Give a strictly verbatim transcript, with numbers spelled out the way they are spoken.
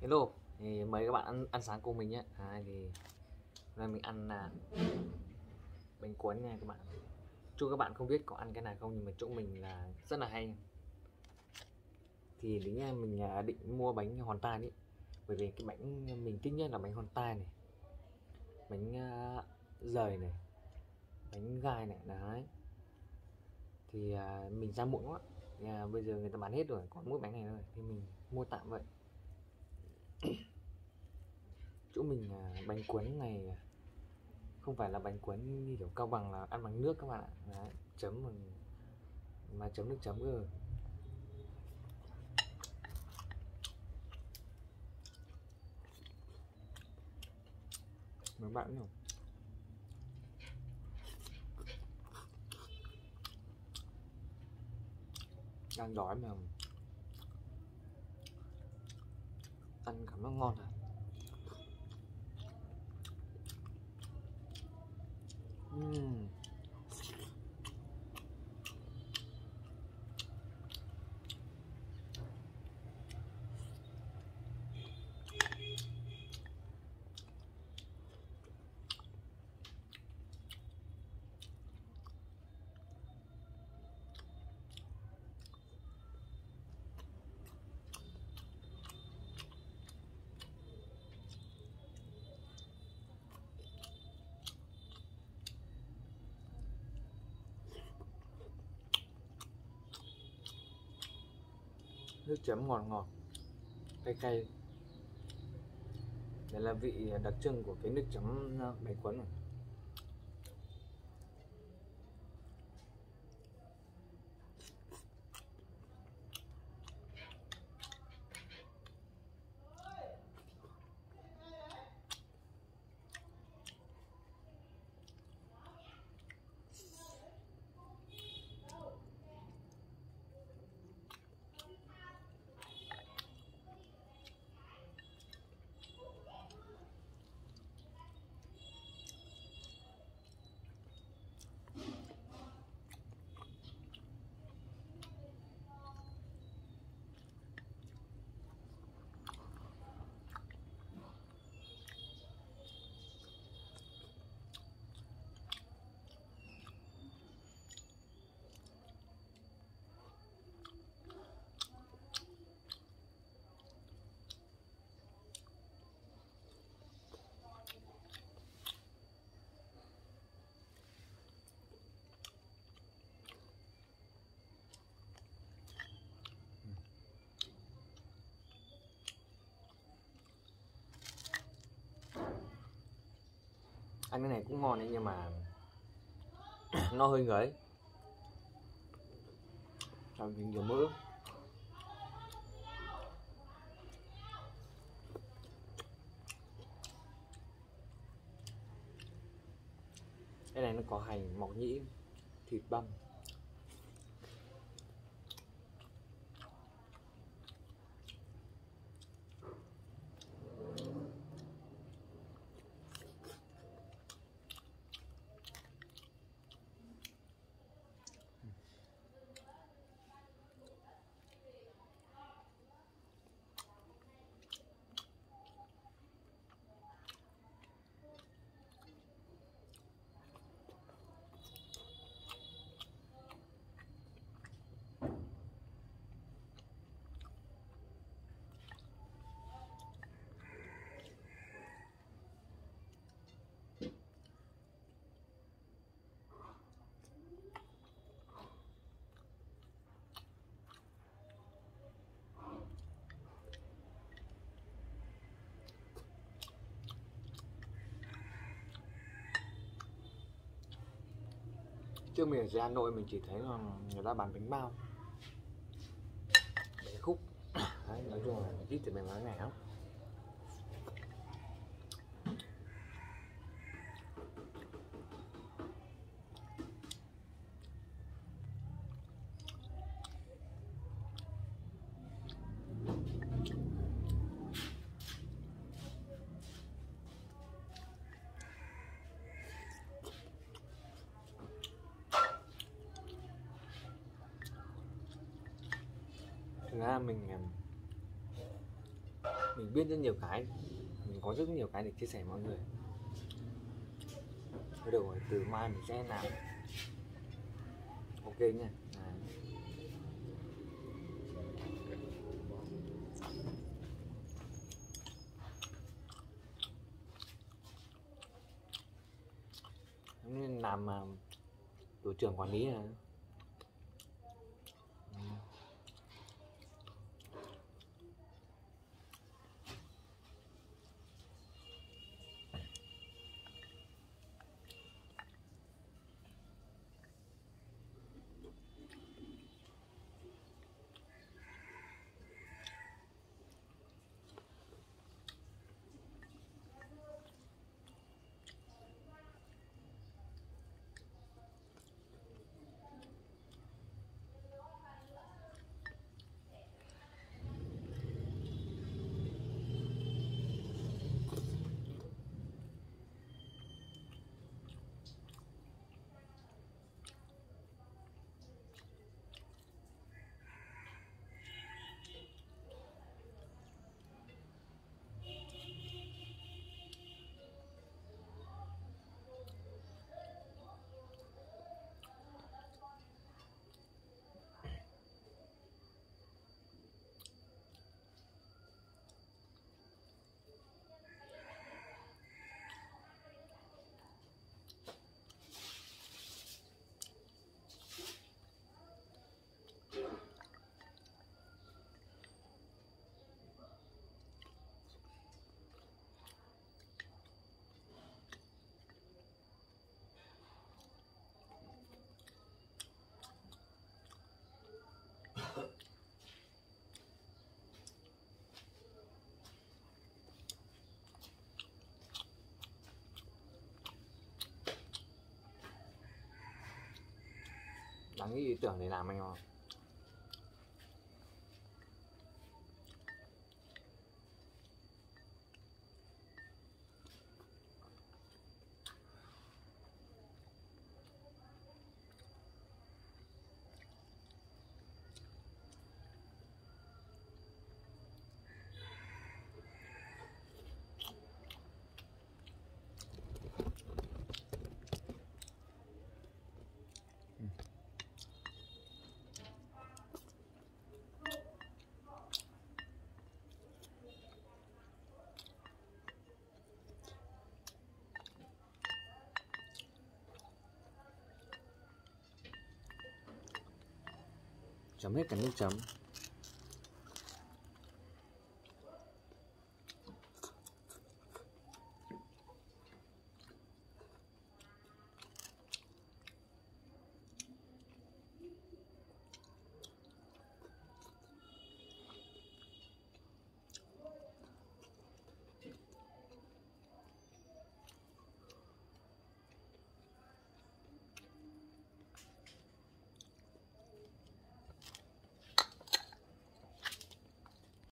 Hello, thì mời các bạn ăn, ăn sáng cùng mình nhé. À, thì hôm nay mình ăn là bánh cuốn nha các bạn. Chúc các bạn không biết có ăn cái này không, nhưng mà chỗ mình là rất là hay. Thì đến nha, mình à, định mua bánh hoàn tai đấy, bởi vì cái bánh mình thích nhất là bánh hoàn tai này, bánh uh, dời này, bánh gai này đấy. Thì à, mình ra muộn quá, à, bây giờ người ta bán hết rồi, còn mỗi bánh này thôi, thì mình mua tạm vậy. Chỗ mình à, bánh cuốn này không phải là bánh cuốn như kiểu Cao Bằng là ăn bằng nước các bạn ạ. Đấy, chấm bằng mà chấm nước chấm cơ. Mấy bạn nhỉ, đang đói mà ăn cảm giác ngon thật. uhm. Nước chấm ngọt ngọt, cay cay. Đây là vị đặc trưng của cái nước chấm bánh cuốn này. Ăn cái này cũng ngon đấy, nhưng mà nó hơi ngấy, làm vì nhiều mỡ. Cái này nó có hành, mọc nhĩ, thịt băm. Trước mình ở dưới Hà Nội mình chỉ thấy là người ta bán bánh bao, bánh khúc. Đấy, nói chung là ít thì mình nói này lắm. Thực ra mình mình biết rất nhiều cái, mình có rất nhiều cái để chia sẻ với mọi người. Thôi được rồi, từ mai mình sẽ làm ok nha. Đấy. Nên làm mà tổ trưởng quản lý là đáng nghĩ ý tưởng để làm anh không? Chấm hết cả nước chấm.